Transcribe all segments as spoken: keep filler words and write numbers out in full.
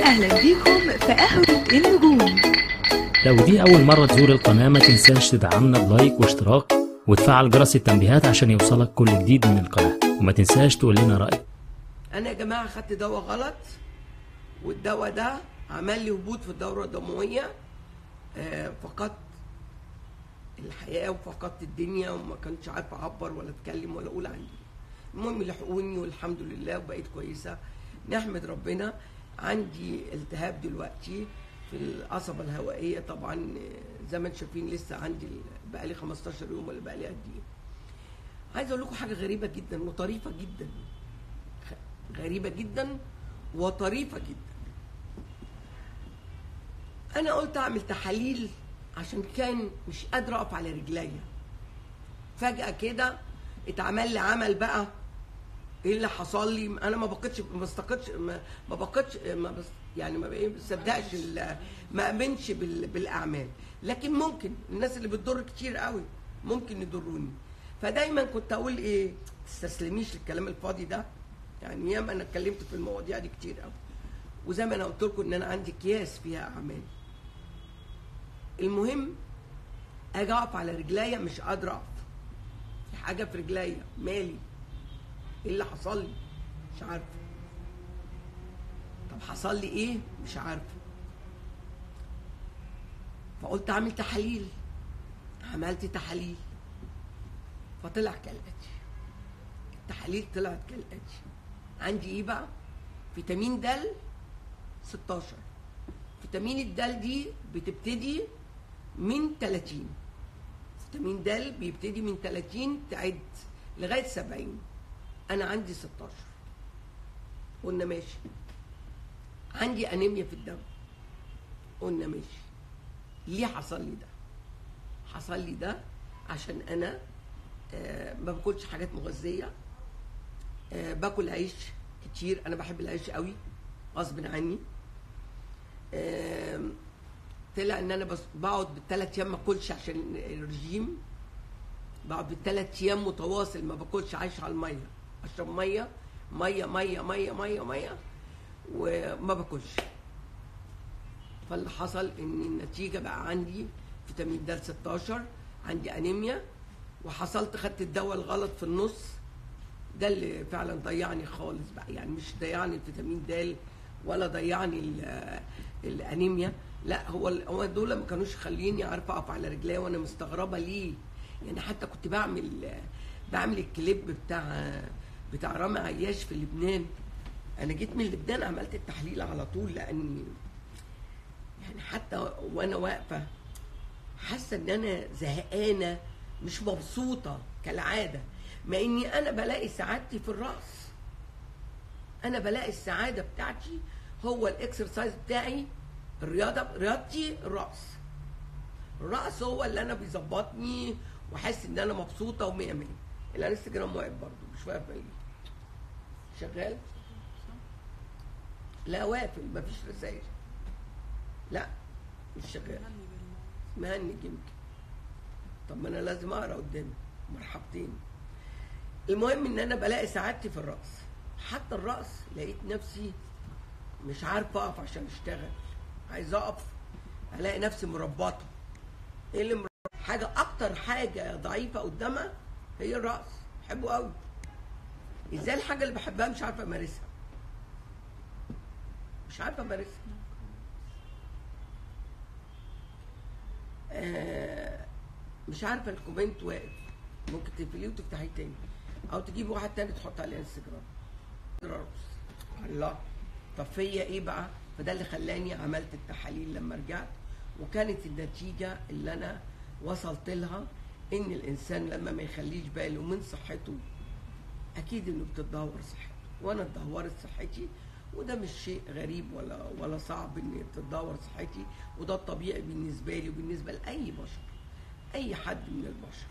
أهلا بيكم في قهوة النجوم. لو دي أول مرة تزور القناة ما تنساش تدعمنا بلايك واشتراك وتفعل جرس التنبيهات عشان يوصلك كل جديد من القناة، وما تنساش تقول لنا رأيك. أنا يا جماعة خدت دواء غلط، والدواء ده عمل لي هبوط في الدورة الدموية، آه فقدت الحياة وفقدت الدنيا وما كنتش عارفة أعبر ولا أتكلم ولا أقول عندي. المهم لحقوني والحمد لله وبقيت كويسة، نحمد ربنا. عندي التهاب دلوقتي في القصبة الهوائية، طبعا زي ما انتم شايفين لسه عندي بقالي خمستاشر يوم ولا بقالي قد ايه. عايزه اقول لكم حاجه غريبه جدا وطريفه جدا، غريبه جدا وطريفه جدا. انا قلت اعمل تحاليل عشان كان مش قادره اقف على رجليا. فجاه كده اتعمل لي عمل بقى. ايه اللي حصل لي؟ انا ما بقتش ما بستقدش ما بقتش ما بس يعني ما بصدقش ما امنش بالاعمال، لكن ممكن الناس اللي بتضر كتير قوي ممكن يضروني. فدايما كنت اقول ايه، تستسلميش للكلام الفاضي ده. يعني ياما انا اتكلمت في المواضيع دي كتير قوي، وزي ما انا قلت لكم ان انا عندي اكياس فيها اعمال. المهم اجي اقف على رجليا مش قادره اقف، في حاجه في رجليا، مالي؟ ايه اللي حصل لي؟ مش عارفه. طب حصل لي ايه؟ مش عارفه. فقلت اعمل تحاليل، عملت تحاليل فطلع كالاتي. التحاليل طلعت كالاتي. عندي ايه بقى؟ فيتامين د ستاشر. فيتامين الدال دي بتبتدي من تلاتين. فيتامين د بيبتدي من تلاتين تعد لغايه سبعين. انا عندي ستاشر. قلنا ماشي. عندي انيميا في الدم. قلنا ماشي. ليه حصل لي ده؟ حصل لي ده عشان انا آه ما باكلش حاجات مغذيه، آه باكل عيش كتير. انا بحب العيش قوي غصب عني. آه طلع ان انا بس بقعد بالثلاث ايام ما اكلش عشان الرجيم. بقعد بالثلاث ايام متواصل ما باكلش، عايش على الميه، اشرب ميه ميه ميه ميه ميه ميه وما باكلش. فاللي حصل ان النتيجه بقى عندي فيتامين د ستاشر، عندي انيميا، وحصلت خدت الدواء الغلط في النص. ده اللي فعلا ضيعني خالص بقى، يعني مش ضيعني الفيتامين د ولا ضيعني الانيميا، لا هو هو دول ما كانوش خليني عارفه اقف على رجلي، وانا مستغربه ليه. يعني حتى كنت بعمل بعمل الكليب بتاع بتاع رامي عياش في لبنان. انا جيت من لبنان عملت التحليل على طول، لاني يعني حتى وانا واقفه حاسه ان انا زهقانه مش مبسوطه كالعاده، مع اني انا بلاقي سعادتي في الراس. انا بلاقي السعاده بتاعتي هو الاكسرسايز بتاعي، الرياضه رياضتي الراس. الراس هو اللي انا بيظبطني واحس ان انا مبسوطه ومية مية. الانستجرام واقف برضه مش واقف ليه؟ شغال؟ لا واقفل، مفيش رسائل. لا مش شغال. مهنج يمكن. طب ما انا لازم اقرا قدامي. مرحبتين. المهم ان انا بلاقي سعادتي في الراس. حتى الراس لقيت نفسي مش عارفه اقف عشان اشتغل، عايز اقف الاقي نفسي مربطه. ايه اللي مربطه؟ حاجه اكتر حاجه ضعيفه قدامها هي الراس. بحبه قوي. ازاي الحاجه اللي بحبها مش عارفه امارسها؟ مش عارفه امارسها. آه مش عارفه. الكومنت واقف، ممكن تقفليه وتفتحيه تاني، او تجيب واحد تاني تحط عليه انستجرام. الله. طب فيا ايه بقى؟ فده اللي خلاني عملت التحاليل لما رجعت، وكانت النتيجه اللي انا وصلت لها ان الانسان لما ما يخليش باله من صحته اكيد انه بتتدهور صحته. وانا اتدهورت صحتي، وده مش شيء غريب ولا ولا صعب ان تتدهور صحتي، وده الطبيعي بالنسبه لي وبالنسبه لاي بشر، اي حد من البشر.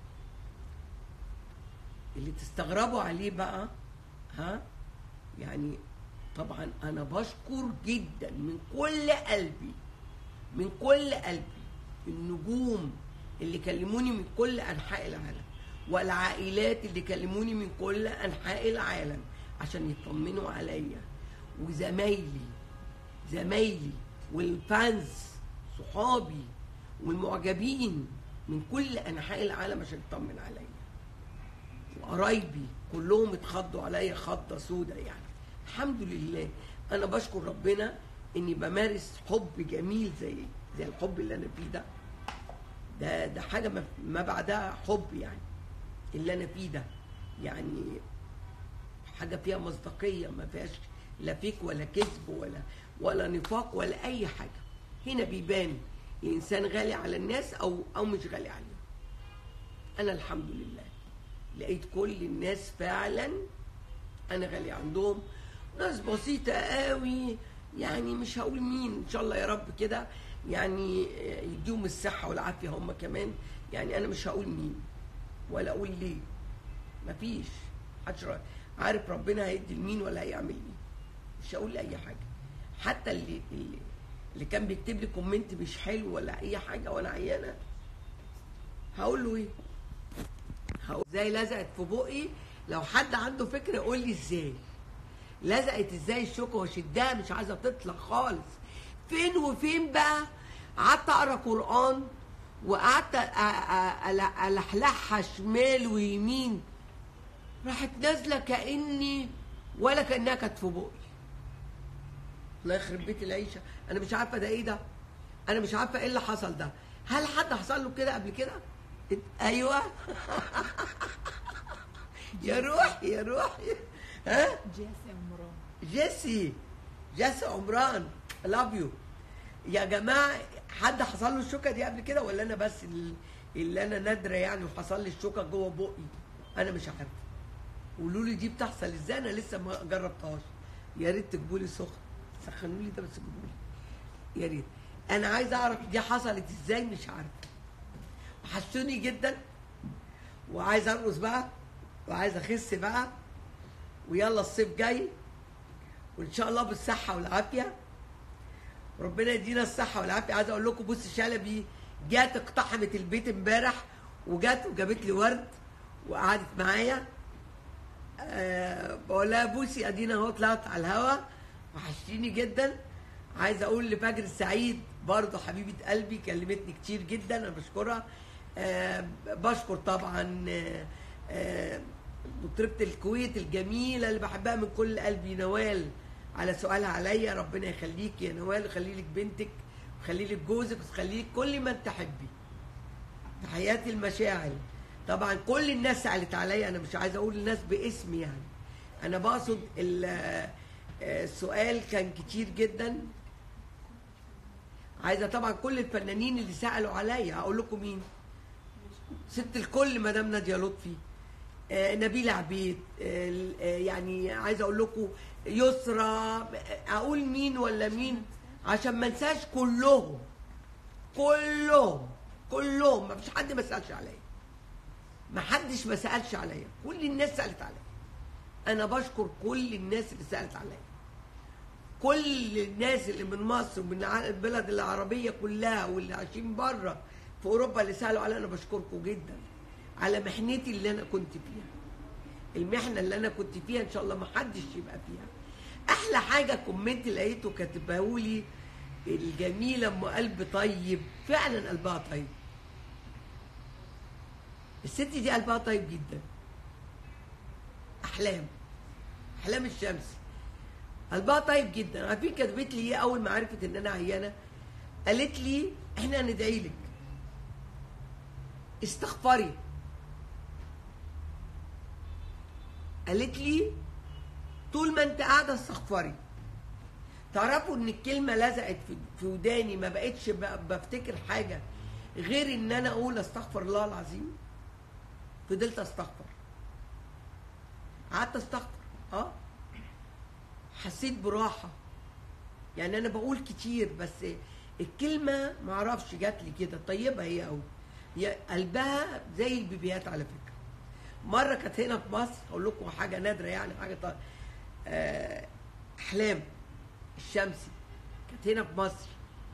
اللي تستغربوا عليه بقى ها، يعني طبعا انا بشكر جدا من كل قلبي من كل قلبي النجوم اللي كلموني من كل انحاء العالم، والعائلات اللي كلموني من كل انحاء العالم عشان يطمنوا عليا، وزمايلي زمايلي والفانز صحابي والمعجبين من كل انحاء العالم عشان يطمن عليا، وقرايبي كلهم اتخضوا عليا خضه سودة يعني. الحمد لله انا بشكر ربنا اني بمارس حب جميل زي زي الحب اللي انا فيه ده. ده ده حاجه ما, ما بعدها حب يعني، اللي انا فيه ده يعني حاجه فيها مصداقيه، ما فيهاش لا فيك ولا كذب ولا ولا نفاق ولا اي حاجه. هنا بيبان الانسان غالي على الناس او او مش غالي عليهم. انا الحمد لله لقيت كل الناس فعلا انا غالي عندهم، ناس بسيطه قوي يعني، مش هقول مين، ان شاء الله يا رب كده يعني يديهم الصحه والعافيه هم كمان يعني. انا مش هقول مين ولا اقول ليه، مفيش محدش عارف ربنا هيدي لمين ولا هيعمل مين. مش هقول اي حاجه، حتى اللي اللي, اللي كان بيكتب لي كومنت مش حلو ولا اي حاجه وانا عيانه، هقول له ايه؟ هقول ازاي لزقت في بقي؟ لو حد عنده فكره يقول لي ازاي لزقت، ازاي الشوكه واشدها مش عايزه تطلع خالص. فين وفين بقى قعدت اقرا قران وقعدت الحلحها شمال ويمين، راحت نازله كاني ولا كانها كانت في بقي. الله يخرب بيت العيشه، انا مش عارفه ده ايه ده، انا مش عارفه ايه اللي حصل ده. هل حد حصل له كده قبل كده؟ ايوه يا روحي يا روحي. ها جيسي عمران. جيسي جيسي عمران لاف يو يا جماعه. حد حصل له الشوكه دي قبل كده ولا انا بس اللي انا نادره يعني وحصل لي الشوكه جوه بقي؟ انا مش عارفه. قولوا لي دي بتحصل ازاي، انا لسه ما جربتهاش. يا ريت تجيبوا لي سخن، سخنوا لي ده بس جيبوا لي يا ريت. انا عايز اعرف دي حصلت ازاي، مش عارفه. وحشوني جدا وعايز ارقص بقى وعايز اخس بقى، ويلا الصيف جاي وان شاء الله بالصحه والعافيه. ربنا يدينا الصحه والعافيه. عايز اقول لكم بص شلبي جات اقتحمت البيت امبارح وجات وجابت لي ورد وقعدت معايا. أه بقول لها بوسي ادينا اهو طلعت على الهوا، وحشتيني جدا. عايز اقول لفجر السعيد برضه حبيبه قلبي كلمتني كتير جدا، انا بشكرها. أه بشكر طبعا أه أه مطربه الكويت الجميله اللي بحبها من كل قلبي نوال على سؤالها عليا. ربنا يخليك يا نوال ويخلي لك بنتك ويخلي لك جوزك ويخلي لك كل من تحبي. تحياتي المشاعر. طبعا كل الناس سالت عليا، انا مش عايزه اقول الناس باسمي يعني، انا بقصد السؤال كان كتير جدا. عايزه طبعا كل الفنانين اللي سالوا عليا اقول لكم مين؟ ست الكل مدام ناديه لطفي، آه نبيله عبيد، آه آه يعني عايزه اقول لكم يسرى، اقول مين ولا مين عشان ما انساش كلهم كلهم كلهم. ما فيش حد ما سالش عليا، ما حدش ما سالش عليا، كل الناس سالت عليا. انا بشكر كل الناس اللي سالت عليا، كل الناس اللي من مصر ومن البلد العربيه كلها واللي عايشين بره في اوروبا اللي سالوا عليا. انا بشكركم جدا على محنتي اللي انا كنت فيها، المحنه اللي انا كنت فيها ان شاء الله ما حدش يبقى فيها. احلى حاجه كومنت لقيته كاتبه لي الجميله ام قلب طيب، فعلا قلبها طيب. الست دي قلبها طيب جدا. احلام احلام الشمسي قلبها طيب جدا. عارفين كتبت لي ايه اول ما عرفت ان انا عيانه؟ قالت لي احنا هندعي لك، استغفري. قالت لي طول ما انت قاعده استغفري. تعرفوا ان الكلمه لزقت في وداني، ما بقتش بفتكر حاجه غير ان انا اقول استغفر الله العظيم. فضلت استغفر، قعدت استغفر. اه حسيت براحه يعني. انا بقول كتير بس الكلمه ما اعرفش جات لي كده طيبه هي قوي. هي قلبها زي البيبيات على فكره. مره كانت هنا في مصر، اقول لكم حاجه نادره يعني، حاجه طيب. آه احلام الشمسي كانت هنا في مصر،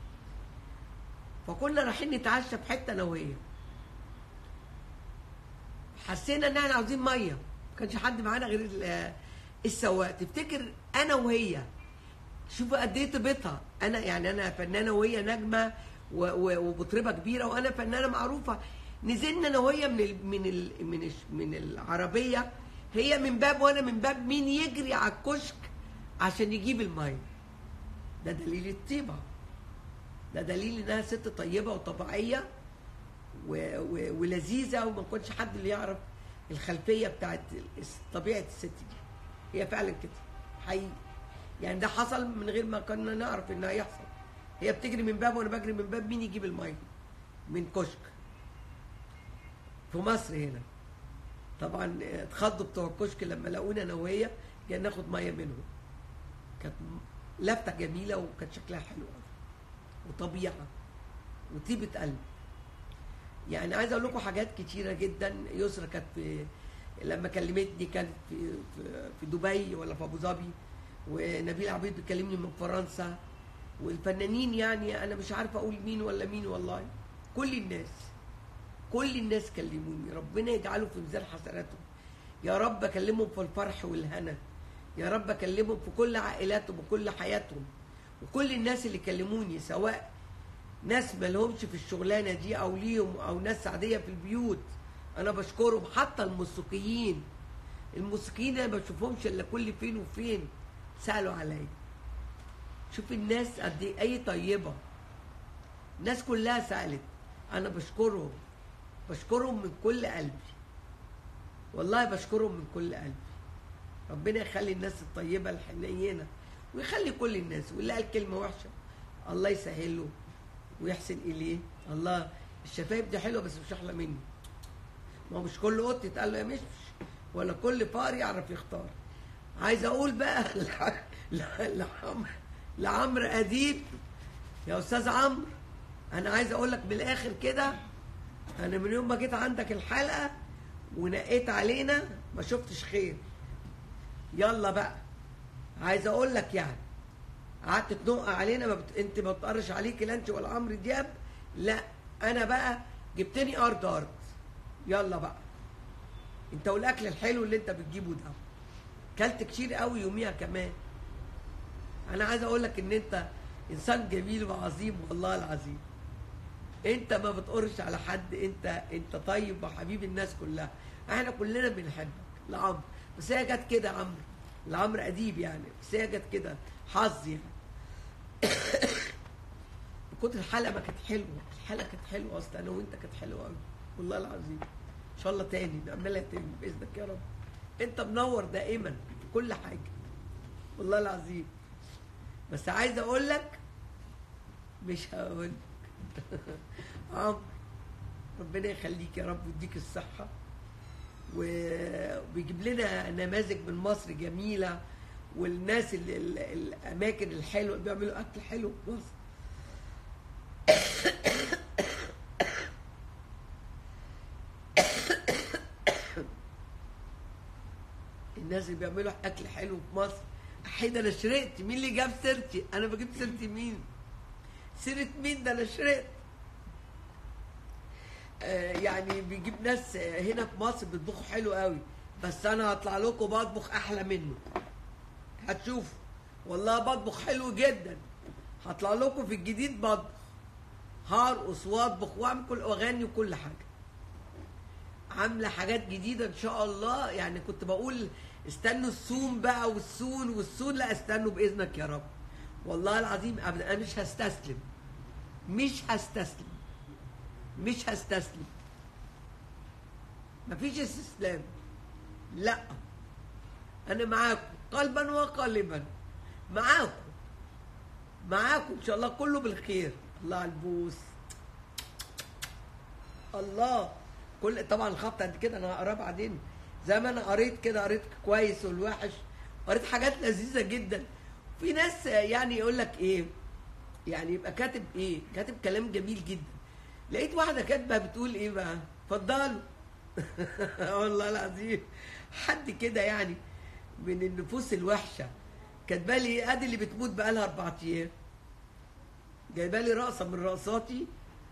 فكنا رايحين نتعشى في حته انا وهي. حسينا ان احنا عاوزين ميه، ما كانش حد معانا غير السواق. تفتكر انا وهي شوفوا قد ايه طيبتها. انا يعني انا فنانه وهي نجمه و- و- ومطربه كبيره، وانا فنانه معروفه. نزلنا انا وهي من ال من ال من ال من العربيه، هي من باب وانا من باب، مين يجري على الكشك عشان يجيب الميه. ده دليل الطيبه، ده دليل انها ست طيبه وطبيعيه و- و- ولذيذه، وما كنتش حد اللي يعرف الخلفيه بتاعت طبيعه الست دي. هي فعلا كده حقيقي، يعني ده حصل من غير ما كنا نعرف انه هيحصل. هي بتجري من باب وانا بجري من باب، مين يجيب الميه من كشك في مصر هنا. طبعا اتخضوا بتوع الكشك لما لقونا انا وهي جايين ناخد ميه منهم. كانت لفته جميله وكانت شكلها حلو قوي وطبيعه وطيبه قلب. يعني عايز اقول لكم حاجات كتيره جدا. يسرا كانت في لما كلمتني كانت في في, في دبي ولا في ابو ظبي، ونبيل عبيد بيكلمني من فرنسا، والفنانين يعني انا مش عارفه اقول مين ولا مين والله. كل الناس كل الناس كلموني، ربنا يجعله في ميزان حسناتهم. يا رب اكلمهم في الفرح والهنا، يا رب اكلمهم في كل عائلاتهم وكل حياتهم. وكل الناس اللي كلموني، سواء ناس ما لهمش في الشغلانه دي او ليهم، او ناس عاديه في البيوت، انا بشكرهم. حتى الموسيقيين الموسيقيين انا ما بشوفهمش الا كل فين وفين سالوا عليا. شوف الناس قد ايه اي طيبه، الناس كلها سالت. انا بشكرهم بشكرهم من كل قلبي، والله بشكرهم من كل قلبي. ربنا يخلي الناس الطيبه الحنينه، ويخلي كل الناس، واللي قال كلمه وحشه الله يسهله ويحسن اليه. الله الشفايف دي حلوه بس مش احلى مني. ما هو مش كل قط يتقال له يا مشمش، ولا كل فار يعرف يختار. عايز اقول بقى لعمرو لعمرو اديب، يا استاذ عمرو، انا عايز اقول لك من الاخر كده، انا من يوم ما جيت عندك الحلقه ونقيت علينا ما شفتش خير. يلا بقى عايز اقول لك يعني قعدت تنق علينا، ما بت... انت ما بتقرش عليك لا انت ولا عمرو دياب. لا انا بقى جبتني ارض ارض. يلا بقى انت والاكل الحلو اللي انت بتجيبه ده، كلت كتير قوي يوميها كمان. انا عايز اقول لك ان انت انسان جميل وعظيم، والله العظيم انت ما بتقرش على حد، انت انت طيب وحبيب الناس كلها. احنا كلنا بنحبك لعمرو، بس هي جت كده عمرو لعمرو اديب يعني، بس هي جت كده حظ يعني. كنت الحلقه ما كانت حلوه، الحلقه كانت حلوه اصلا، انا وانت كانت حلوه قوي والله العظيم. ان شاء الله تاني نعملها تاني باذنك يا رب. انت منور دائما في كل حاجه والله العظيم. بس عايز اقول لك مش هقول عمرو ربنا يخليك يا رب ويديك الصحه، وبيجيب لنا نماذج من مصر جميله، والناس اللي الاماكن الحلوه اللي بيعملوا اكل حلو في مصر. الناس اللي بيعملوا اكل حلو في مصر. احيد انا شرقت، مين اللي جاب سيرتي؟ انا بجيب سيرتي مين؟ سيرة مين؟ ده انا شرقت. آه يعني بيجيب ناس هنا في مصر بيطبخوا حلو قوي، بس انا هطلع لكم بطبخ احلى منه، هتشوفوا والله بطبخ حلو جدا. هطلع لكم في الجديد بطبخ، هرقص واطبخ واعمل كل واغني وكل حاجه. عامله حاجات جديده ان شاء الله. يعني كنت بقول استنوا السون بقى والسون والسون، لا استنوا باذنك يا رب والله العظيم ابدا. انا مش هستسلم مش هستسلم مش هستسلم مفيش استسلام، لا انا معاكم قلبا وقالبا، معاكم معاكم ان شاء الله كله بالخير. الله على البوس، الله كل طبعا الخبط قد كده انا هقراه بعدين، زي ما انا قريت كده، قريت كويس والوحش، قريت حاجات لذيذه جدا. في ناس يعني يقول لك ايه، يعني يبقى كاتب ايه، كاتب كلام جميل جدا. لقيت واحده كاتبه بتقول ايه بقى، اتفضلوا والله العظيم حد كده يعني من النفوس الوحشه كاتبه لي ادي اللي بتموت بقى لها اربع ايام. جايبه لي رقصه من رقصاتي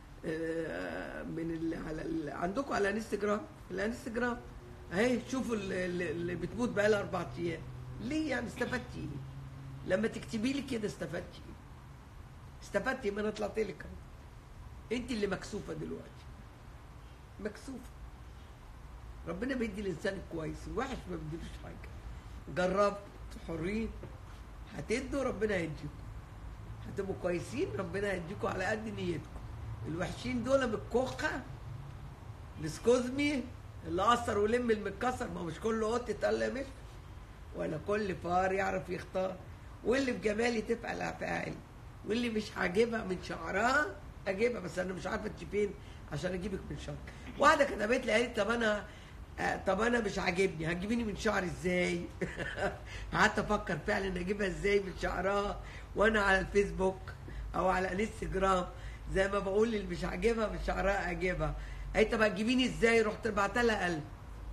من اللي على اللي عندكم على الانستجرام، الانستجرام اهي، شوفوا اللي, اللي بتموت بقى لها اربع ايام. ليه يعني استفدتي ايه؟ لما تكتبي لي كده استفدتي ايه؟ استفدتي؟ ما انا طلعت لك اهو. انت اللي مكسوفه دلوقتي، مكسوفه. ربنا بيدي الانسان الكويس، الوحش ما بيديلوش حاجه. جربوا حرين، هتدوا ربنا هيديكم، هتبقوا كويسين ربنا هيديكم على قد نيتكم. الوحشين دول من الكوخه الاسكوزمي اللي قصر ولم المتكسر، ما مش كل قط يتقل مش، ولا كل فار يعرف يختار. واللي بجمالي تفعل افعال، واللي مش عاجبها من شعرها اجيبها، بس انا مش عارفه انت فين عشان اجيبك من شعرك. واحده كتبت لي قالت طب انا آه طب انا مش عاجبني، هتجيبيني من شعري ازاي؟ قعدت افكر فعلا اجيبها ازاي من شعرها وانا على الفيسبوك او على الانستجرام، زي ما بقول اللي مش عاجبها من شعرها اجيبها. قالت طب هتجيبيني ازاي؟ رحت بعتها لها قلب.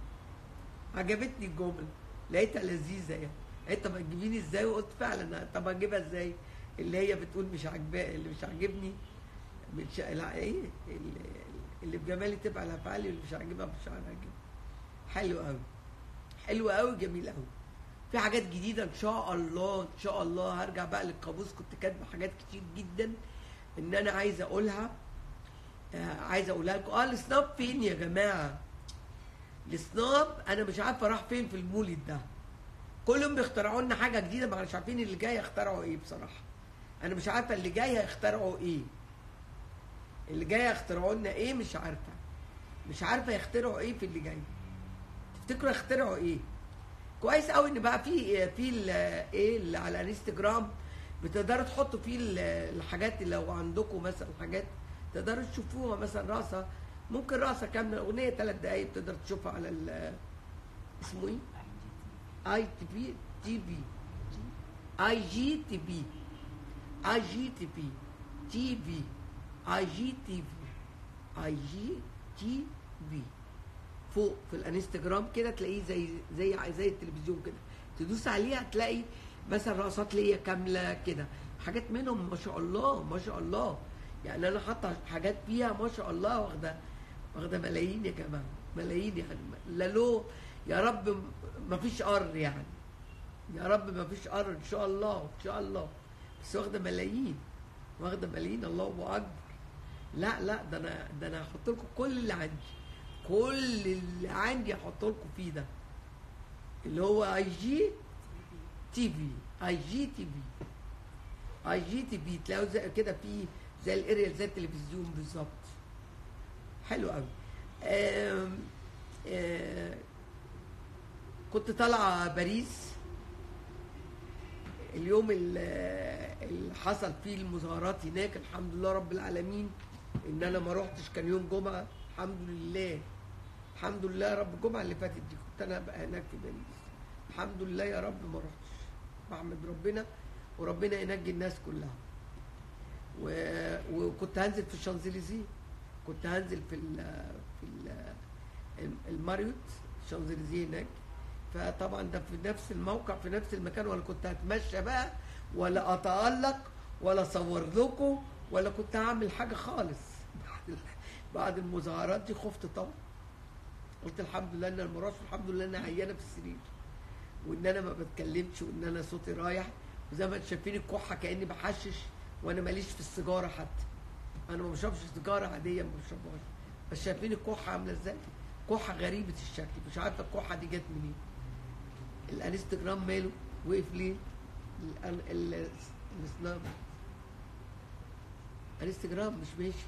عجبتني الجمله، لقيتها لذيذه يعني. قالت طب هتجيبيني ازاي؟ وقلت فعلا طب هجيبها ازاي؟ اللي هي بتقول مش عاجباه، اللي مش عاجبني مش ايه اللي, اللي بجمالي تبقى على افعالي، واللي مش عاجبها مش عاجبها. حلو قوي، حلو قوي، جميل قوي. في حاجات جديده ان شاء الله، ان شاء الله. هرجع بقى للقاموس، كنت كاتبه حاجات كتير جدا ان انا عايزه اقولها، آه عايزه اقولها لكم. اه السناب فين يا جماعه؟ السناب انا مش عارفه راح فين في المولد ده. كلهم بيخترعوا لنا حاجه جديده، ما مش عارفين اللي جاي يخترعوا ايه بصراحه. انا مش عارفه اللي جاي هيخترعوا ايه. اللي جاي يخترعوا لنا ايه مش عارفه. مش عارفه يخترعوا ايه في اللي جاي. تفتكروا يخترعوا ايه؟ كويس قوي ان بقى في في ايه اللي على الانستجرام بتقدروا تحطوا فيه الحاجات اللي لو عندكم مثلا حاجات تقدروا تشوفوها، مثلا رقصه، ممكن رقصه كامله اغنيه ثلاث دقايق بتقدر تشوفها على ال اسمه ايه؟ اي تي بي تي بي اي جي تي بي اي جي تي بي تي بي اي جي تي في اي جي تي بي فوق في الانستجرام كده تلاقيه زي زي زي التلفزيون كده، تدوس عليها تلاقي مثلا رقصات ليا كامله كده، حاجات منهم ما شاء الله ما شاء الله. يعني انا حاطه حاجات فيها ما شاء الله واخده واخده ملايين يا جماعه، ملايين يعني. لا له يا رب ما فيش قر يعني، يا رب ما فيش قر ان شاء الله ان شاء الله، بس واخده ملايين، واخده ملايين. الله اكبر. لا لا ده انا ده انا هحط لكم كل اللي عندي، كل اللي عندي هحط لكم فيه ده اللي هو اي جي تي في اي جي تي في اي جي تي في تلاقوا زي كده في زي الاريال زي التلفزيون بالظبط. حلو قوي. آم آم كنت طالعه باريس اليوم اللي حصل فيه المظاهرات هناك، الحمد لله رب العالمين ان انا ما روحتش، كان يوم جمعه الحمد لله، الحمد لله رب الجمعه اللي فاتت دي كنت انا بقى هناك في باريس، الحمد لله يا رب ما روحتش، بحمد ربنا وربنا ينجي الناس كلها. و... وكنت هنزل في الشانزليزيه، كنت هنزل في ال في ال الماريوت الشانزليزيه هناك، فطبعا ده في نفس الموقع في نفس المكان، ولا كنت هتمشى بقى ولا اتالق ولا اصور لكم ولا كنت هعمل حاجه خالص. بعد بعد المظاهرات دي خفت طبعا، قلت الحمد لله ان انا ما رحتش، الحمد لله ان انا عيانه في السرير وان انا ما بتكلمش وان انا صوتي رايح، وزي ما انتم شايفين الكحه كاني بحشش وانا ماليش في السيجاره حتى، انا ما بشربش سيجاره عاديه ما بشربهاش، بس شايفين الكحه عامله ازاي؟ كحه غريبه الشكل، مش عارفه الكحه دي جت منين. الانستجرام ماله وقف ليه؟ السناب الانستجرام مش ماشي.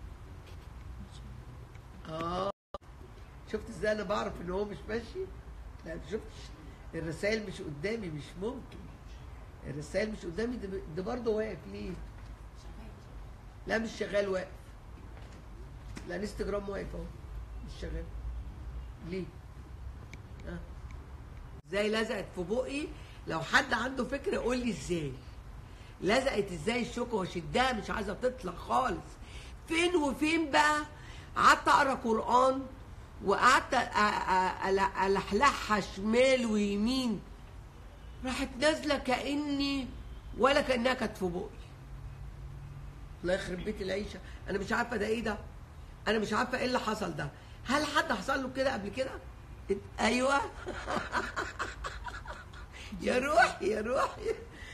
اه شفت ازاي انا بعرف ان هو مش ماشي؟ لا ما شفتش، الرسائل مش قدامي، مش ممكن الرسائل مش قدامي. ده, ده برضه واقف ليه؟ لا مش شغال، واقف. الانستجرام واقف اهو مش شغال ليه؟ اه ازاي لزقت في بقي؟ لو حد عنده فكره يقول لي ازاي لزقت، ازاي الشوكه وشدها مش عايزه تطلع خالص. فين وفين بقى قعدت اقرا قران وقعدت الحلحها شمال ويمين، راحت نازله كاني ولا كانها كانت في بقي. الله يخرب بيت العيشه، انا مش عارفه ده ايه ده، انا مش عارفه ايه اللي حصل ده. هل حد حصل له كده قبل كده؟ ايوه يا روحي يا روحي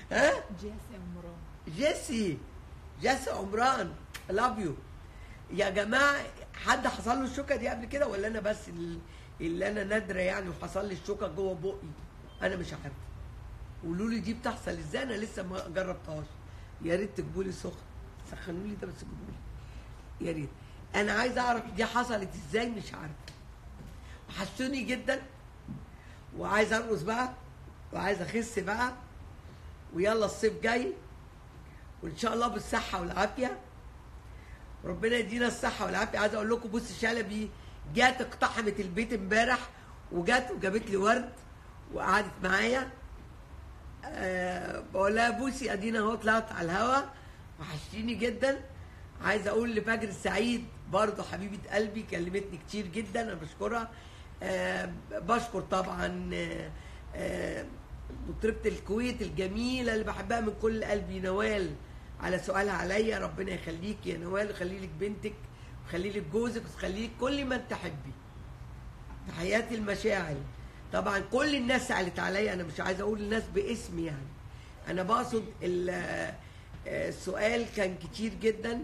ها؟ جيسي عمران. جيسي جيسي عمران لاف يو. يا جماعه حد حصل له الشوكه دي قبل كده ولا انا بس اللي انا نادره يعني وحصل لي الشوكه جوه بقي؟ انا مش عارفه. قولوا لي دي بتحصل ازاي، انا لسه ما جربتهاش. يا ريت تجيبوا لي سخن، سخنوا لي ده بس جيبوا لي يا ريت. انا عايز اعرف دي حصلت ازاي، مش عارفه. وحشوني جدا وعايز ارقص بقى وعايز اخس بقى، ويلا الصيف جاي وان شاء الله بالصحه والعافيه. ربنا يدينا الصحه والعافيه. عايز اقول لكم بص شلبي جات اقتحمت البيت امبارح وجات وجابت لي ورد وقعدت معايا. أه بقول لها بوسي ادينا اهو طلعت على الهوا، وحشتيني جدا. عايز اقول لفجر السعيد برضه حبيبه قلبي كلمتني كتير جدا، انا بشكرها. أه بشكر طبعا أه أه مطربه الكويت الجميله اللي بحبها من كل قلبي نوال على سؤالها عليا. ربنا يخليك يا نوال ويخلي لك بنتك ويخلي لك جوزك ويخلي لك كل من تحبي. تحياتي المشاعر. طبعا كل الناس سالت عليا، انا مش عايزه اقول الناس باسمي يعني، انا بقصد السؤال كان كتير جدا.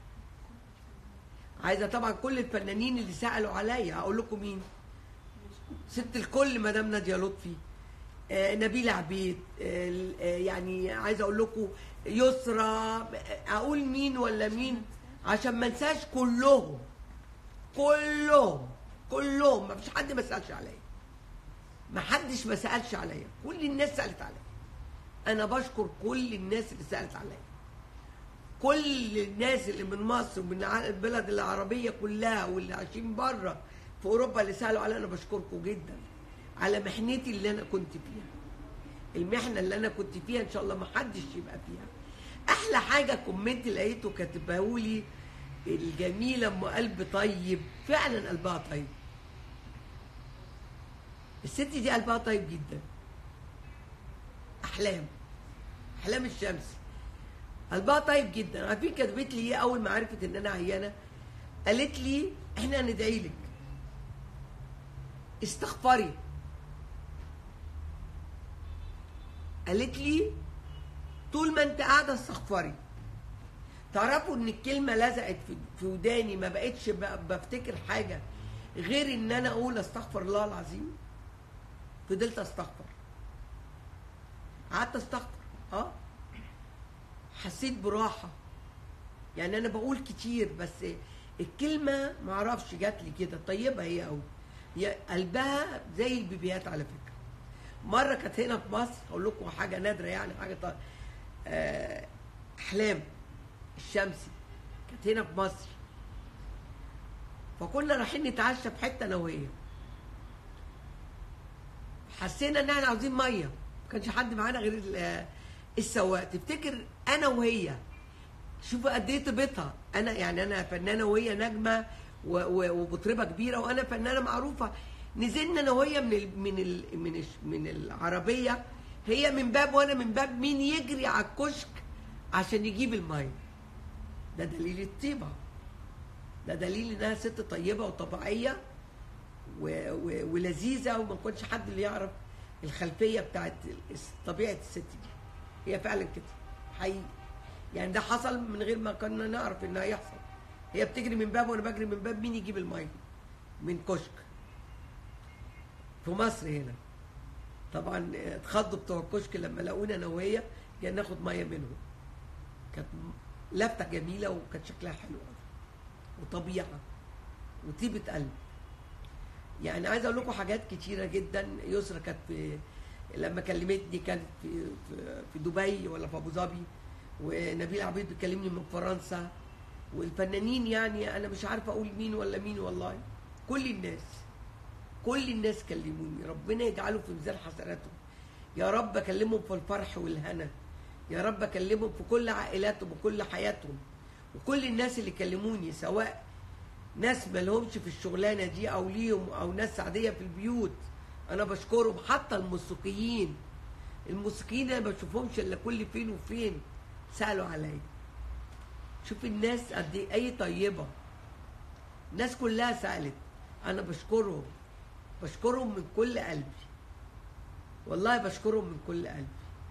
عايزه طبعا كل الفنانين اللي سالوا عليا اقول لكم مين؟ ست الكل مدام ناديه لطفي، آه نبيله عبيد، آه آه يعني عايزه اقول لكم يسرى، اقول مين ولا مين عشان ما انساش كلهم كلهم كلهم. ما فيش حد ما سالش عليا، ما حدش ما سالش عليا، كل الناس سالت عليا. انا بشكر كل الناس اللي سالت عليا، كل الناس اللي من مصر ومن البلد العربيه كلها واللي عايشين بره في اوروبا اللي سالوا عليا. انا بشكركم جدا على محنتي اللي انا كنت فيها. المحنه اللي انا كنت فيها ان شاء الله ما حدش يبقى فيها. احلى حاجه كومنت لقيته كاتبه لي الجميله ام قلب طيب، فعلا قلبها طيب. الست دي قلبها طيب جدا. احلام احلام الشمسي قلبها طيب جدا. عارفين كتبت لي ايه اول ما عرفت ان انا عيانه؟ قالت لي احنا هندعي لك، استغفري. قالت لي طول ما انت قاعده استغفري. تعرفوا ان الكلمه لزقت في وداني، ما بقتش بفتكر حاجه غير ان انا اقول استغفر الله العظيم. فضلت استغفر، قعدت استغفر. اه حسيت براحه. يعني انا بقول كتير بس الكلمه ما اعرفش جات لي كده. طيبه هي قوي، هي قلبها زي البيبيات على فكره. مره كانت هنا في مصر، اقول لكم حاجه نادره يعني، حاجه طيب. آه احلام الشمسي كانت هنا في مصر، فكنا رايحين نتعشى في حته انا وهي. حسينا ان احنا عاوزين ميه، ما كانش حد معانا غير السواق. تفتكر انا وهي، شوفوا قد ايه طيبتها. انا يعني انا فنانه وهي نجمه ومطربه كبيره وانا فنانه معروفه. نزلنا انا وهي من ال من ال من ال من العربيه، هي من باب وانا من باب، مين يجري على الكشك عشان يجيب الميه. ده دليل الطيبه، ده دليل انها ست طيبه وطبيعيه ولذيذه، وما كنتش حد اللي يعرف الخلفيه بتاعت طبيعه الست دي. هي فعلا كده حقيقي يعني، ده حصل من غير ما كنا نعرف انه هيحصل. هي بتجري من باب وانا بجري من باب، مين يجيب الميه من كشك في مصر هنا. طبعا اتخضوا بتوع الكشك لما لقونا انا وهي جاي ناخد ميه منهم. كانت لفته جميله وكانت شكلها حلو قوي وطبيعه وطيبه قلب. يعني عايزه اقول لكم حاجات كتيره جدا. يسرا كانت في لما كلمتني كانت في في, في دبي ولا في ابو ظبي، ونبيل عبيد بتكلمني من فرنسا، والفنانين يعني انا مش عارفه اقول مين ولا مين والله. كل الناس كل الناس كلموني، ربنا يجعله في ميزان حسناتهم يا رب. اكلمهم في الفرح والهنا يا رب، اكلمهم في كل عائلاتهم وكل حياتهم. وكل الناس اللي كلموني سواء ناس ما لهمش في الشغلانه دي او ليهم او ناس عاديه في البيوت، انا بشكرهم. حتى الموسيقيين الموسيقيين انا ما بشوفهمش الا كل فين وفين سالوا عليا. شوف الناس قد ايه اي طيبه، الناس كلها سالت. انا بشكرهم بشكرهم من كل قلبي والله، بشكرهم من كل قلبي.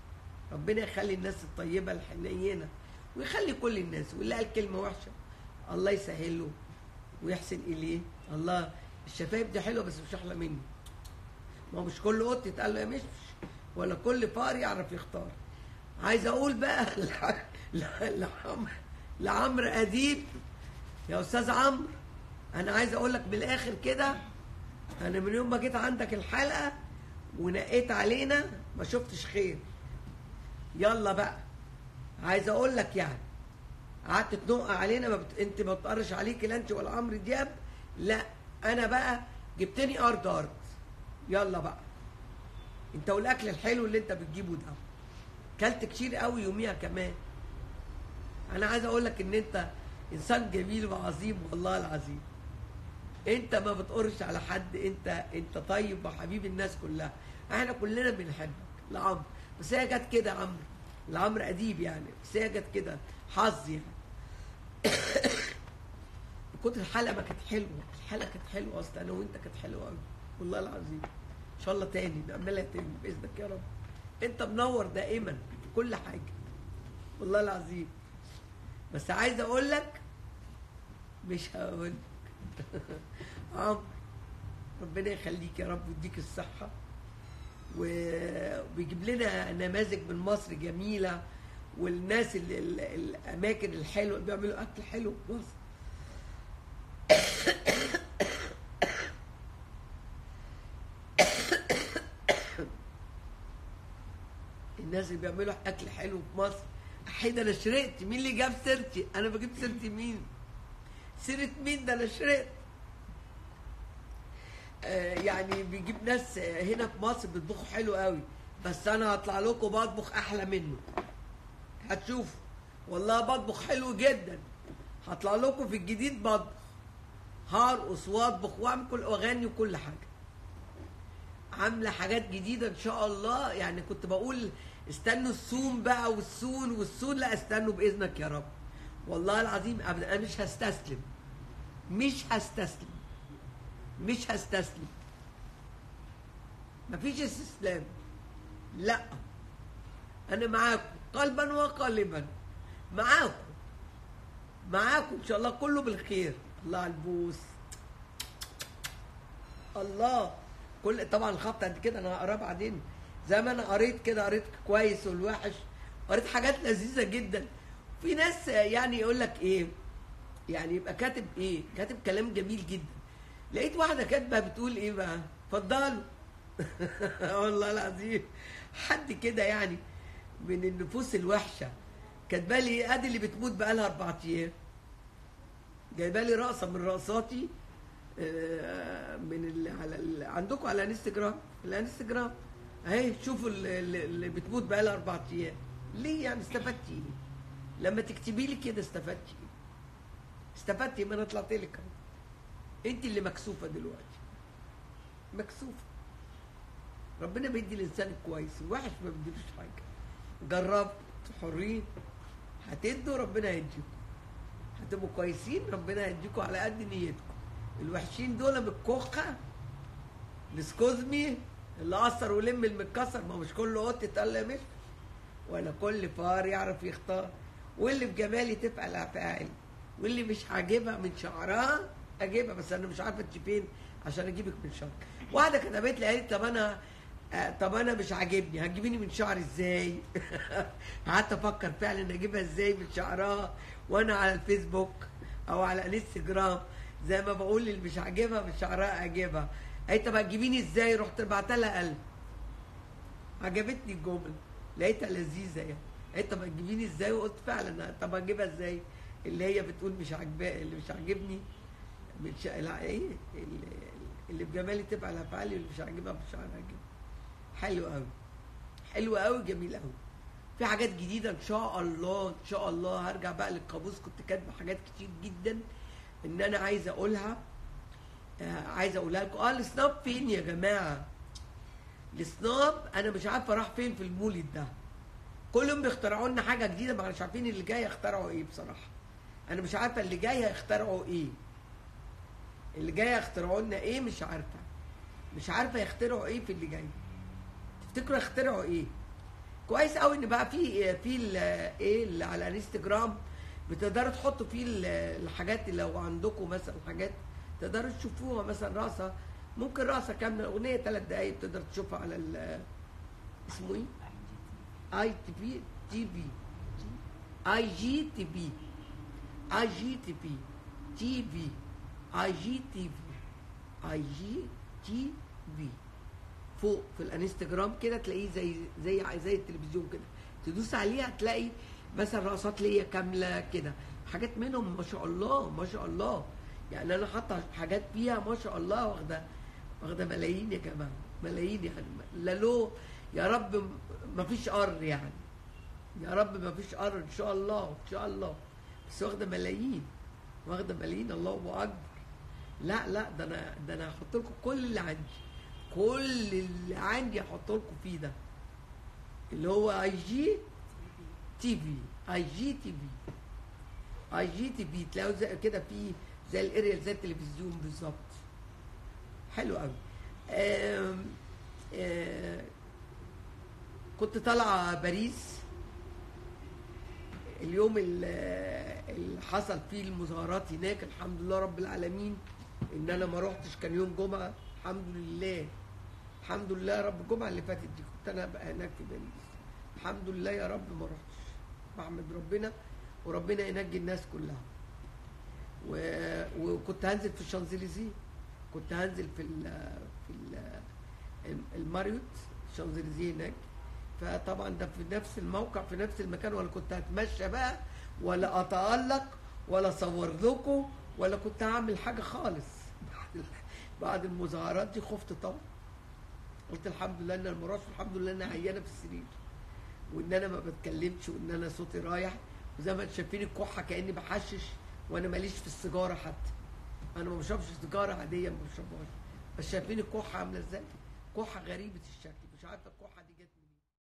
ربنا يخلي الناس الطيبه الحنينه، ويخلي كل الناس، واللي قال كلمه وحشه الله يسهل له ويحسن اليه. الله الشفايف دي حلوه بس مش احلى مني. ما هو مش كل قط يتقال له يا مش ولا كل فار يعرف يختار. عايز اقول بقى لعمرو لعمرو اديب، يا استاذ عمرو انا عايز اقول لك من الاخر كده، انا من يوم ما جيت عندك الحلقه ونقيت علينا ما شفتش خير. يلا بقى عايز اقول لك يعني قعدت تنق علينا، ما بت... انت ما بتقرش عليك لا انت ولا عمرو دياب، لا انا بقى جبتني ارض ارض. يلا بقى انت والاكل الحلو اللي انت بتجيبه ده، كلت كتير قوي يوميها كمان. انا عايز اقول لك ان انت انسان جميل وعظيم والله العظيم. انت ما بتقرش على حد، انت انت طيب وحبيب الناس كلها، احنا كلنا بنحبك لعمرو. بس هي جت كده عمرو لعمرو اديب يعني، بس هي جت كده حظ يعني. كنت الحلقه ما كانت حلوه، الحلقه كانت حلوه اصلا، انا وانت كانت حلوه قوي والله العظيم. ان شاء الله تاني نعملها تاني باذنك يا رب. انت منور دائما في كل حاجه والله العظيم. بس عايز اقول لك مش هقول عمرو ربنا يخليك يا رب ويديك الصحه، وبيجيب لنا نماذج من مصر جميله، والناس اللي الاماكن الحلوه اللي بيعملوا اكل حلو في مصر. الناس اللي بيعملوا اكل حلو في مصر. احيد انا شرقت، مين اللي جاب سيرتي؟ انا بجيب سيرتي مين؟ سيرة مين؟ ده انا شرقت. آه يعني بيجيب ناس هنا في مصر بيطبخوا حلو قوي، بس انا هطلع لكم بطبخ احلى منه، هتشوفوا والله بطبخ حلو جدا. هطلع لكم في الجديد بطبخ، هرقص واطبخ واعمل كل واغني وكل حاجه. عامله حاجات جديده ان شاء الله. يعني كنت بقول استنوا السوم بقى والسون والسون، لا استنوا باذنك يا رب والله العظيم ابدا. انا مش هستسلم، مش هستسلم، مش هستسلم، مفيش استسلام، لا انا معاكم قلبا وقالبا، معاكم معاكم ان شاء الله كله بالخير. الله على البوس، الله كل طبعا الخبط قد كده انا هقراه بعدين، زي ما انا قريت كده، قريت كويس والوحش، قريت حاجات لذيذه جدا. في ناس يعني يقول لك ايه، يعني يبقى كاتب ايه، كاتب كلام جميل جدا. لقيت واحده كاتبه بتقول ايه بقى، اتفضلوا والله العظيم حد كده يعني من النفوس الوحشه كاتبه لي ادي اللي بتموت بقى لها اربع ايام. جايبه لي رقصه من رقصاتي من اللي على اللي عندكم على الانستجرام، الانستجرام اهي، شوفوا اللي, اللي بتموت بقى لها اربع ايام. ليه يعني؟ استفدتي ايه؟ لما تكتبي لي كده استفدتي ايه؟ استفدتي؟ ما انا طلعت لك اهو. انت اللي مكسوفه دلوقتي، مكسوفه. ربنا بيدي الانسان الكويس، الوحش ما بيديلوش حاجه. جربوا حرين، هتدوا ربنا هيديكم، هتبقوا كويسين ربنا هيديكم على قد نيتكم. الوحشين دول بالكوخه الاسكوزمي اللي قصر ولم المتكسر، ما مش كل قط يتقل مش، ولا كل فار يعرف يختار. واللي بجمالي تفعل افعال، واللي مش عاجبها من شعرها اجيبها، بس انا مش عارفه انت فين عشان اجيبك من شعرك. واحده كتبت لي قالت طب انا آه طب انا مش عاجبني، هتجيبيني من شعري ازاي؟ قعدت افكر فعلا اجيبها ازاي من شعرها وانا على الفيسبوك او على الانستجرام، زي ما بقول اللي مش عاجبها من شعرها اجيبها. قالت طب هتجيبيني ازاي؟ رحت بعتها لها قلب. عجبتني الجمله، لقيتها لذيذه يعني. قالت طب هتجيبيني ازاي؟ وقلت فعلا طب هجيبها ازاي؟ اللي هي بتقول مش عاجباه، اللي مش عاجبني مش ايه اللي, اللي بجمالي تفعل افعالي، واللي مش عاجبها مش عاجبها. حلو قوي، حلو قوي، جميل قوي. في حاجات جديده ان شاء الله، ان شاء الله. هرجع بقى للقاموس، كنت كاتبه حاجات كتير جدا ان انا عايزه اقولها، آه عايزه اقولها لكم. اه السناب فين يا جماعه؟ السناب انا مش عارفه راح فين في المولد ده. كل يوم بيخترعوا لنا حاجه جديده، ما مش عارفين اللي جاي يخترعوا ايه بصراحه. انا مش عارفه اللي جاي هيخترعوا ايه، اللي جاي يخترعوا لنا ايه مش عارفه، مش عارفه يخترعوا ايه في اللي جاي. تفتكروا يخترعوا ايه؟ كويس قوي ان بقى في في ال- ايه اللي على الانستجرام بتقدروا تحطوا فيه ال- الحاجات اللي لو عندكم مثلا حاجات تقدروا تشوفوها، مثلا رقصه، ممكن رقصه كامله اغنيه ثلاث دقايق بتقدر تشوفها على ال- اسمه ايه؟ اي تي بي تي بي اي جي تي بي اي جي تي بي تي في اي جي تي في اي جي تي في فوق في الانستجرام كده تلاقيه زي زي زي التلفزيون كده، تدوس عليها تلاقي مثلا رقصات ليا كامله كده، حاجات منهم ما شاء الله ما شاء الله، يعني انا حاطه حاجات فيها ما شاء الله واخده واخده ملايين يا جماعه، ملايين يعني، لا له يا رب ما فيش قر يعني، يا رب ما فيش قر ان شاء الله ان شاء الله، بس واخده ملايين واخده ملايين، الله اكبر. لا لا ده انا ده انا هحط لكم كل اللي عندي، كل اللي عندي هحط لكم فيه ده اللي هو اي جي تي في اي جي تي في اي جي تي في تلاقوا زي كده في زي الاريال زي التلفزيون بالظبط. حلو قوي. آم آم كنت طالعه باريس اليوم اللي اللي حصل فيه المظاهرات هناك، الحمد لله رب العالمين ان انا ما روحتش، كان يوم جمعه الحمد لله، الحمد لله رب الجمعه اللي فاتت دي كنت انا بقى هناك في باريس، الحمد لله يا رب ما روحتش، بحمد ربنا وربنا ينجي الناس كلها. و... وكنت هنزل في الشانزليزيه، كنت هنزل في ال في ال الماريوت الشانزليزيه هناك، فطبعا ده في نفس الموقع في نفس المكان، ولا كنت هتمشى بقى ولا اتالق ولا اصور لكم ولا كنت هعمل حاجه خالص. بعد بعد المظاهرات دي خفت طبعا، قلت الحمد لله ان المراش، والحمد لله ان انا عيانه في السرير، وان انا ما بتكلمش، وان انا صوتي رايح، وزي ما انتم شايفين الكحه كاني بحشش، وانا ماليش في السيجاره حتى، انا ما بشربش سيجاره عاديه ما بشربهاش، بس شايفين الكحه عامله ازاي؟ كحه غريبه الشكل، مش عارفه الكحه دي